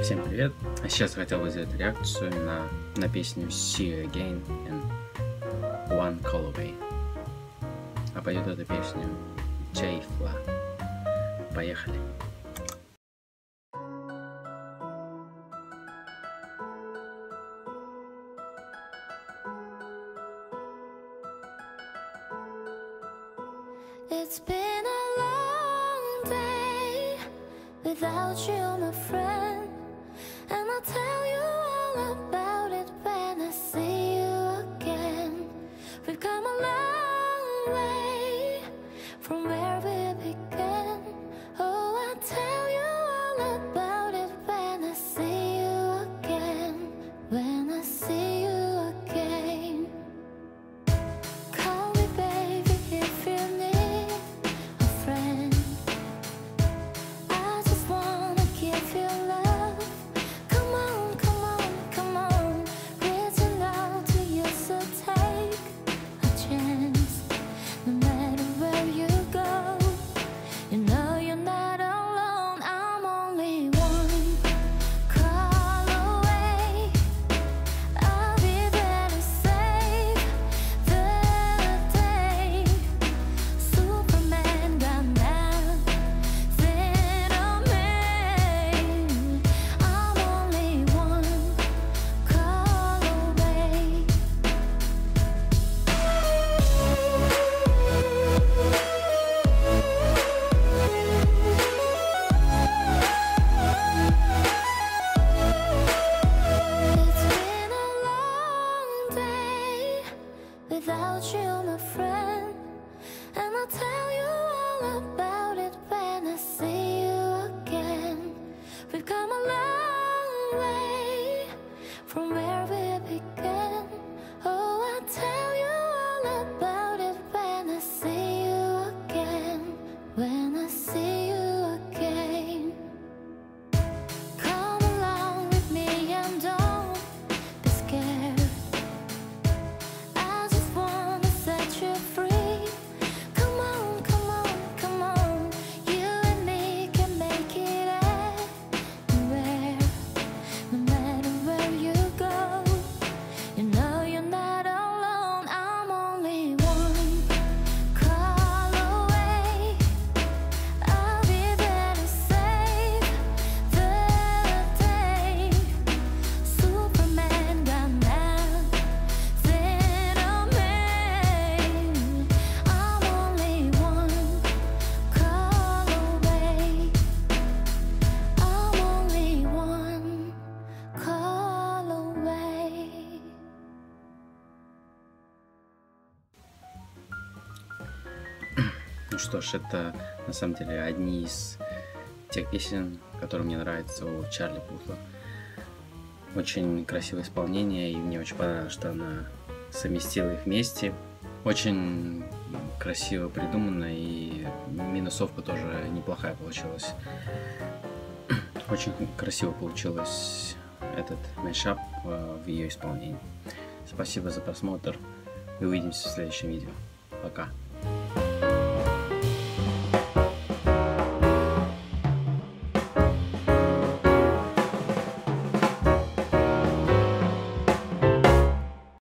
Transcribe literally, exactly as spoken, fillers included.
Всем привет! А сейчас хотел бы сделать реакцию на, на песню See You Again and One Call Away. А поет эту песню Jay Fla. Поехали! It's been a long day without you, my friend, and I'll tell you all about it when I see you again. We've come a long way from where we began. Oh, I'll tell you all about it when I see you again. When I see you again. Call me baby if you need a friend. I just wanna give you love. Come on, come on, come on. Reaching out to you, so take a chance. No matter where you go, you know you're not alone. I'm only one call away. I'll be there to save the day. Superman got nothing on me. I'm only one call away. It's been a long day without you, my friend, and I'll tell you all about it when I see you again. We've come a long way from where we began. Oh, I'll tell you all about it when I see you again. When I see you again. Come along with me and don't be scared. I just wanna set you free. Come on, come on, come on. You and me can make it anywhere. No matter where you go, you know you're not alone. I'm only one call away. I'll be there to save the day. Superman got nothing on me. I'm only one call away. I'm only one call away. Ну что ж, это на самом деле одни из тех песен, которые мне нравятся у Чарли Путла. Очень красивое исполнение, и мне очень понравилось, что она совместила их вместе. Очень красиво придумано, и минусовка тоже неплохая получилась. Очень красиво получилось этот мэшап в ее исполнении. Спасибо за просмотр. И увидимся в следующем видео. Пока.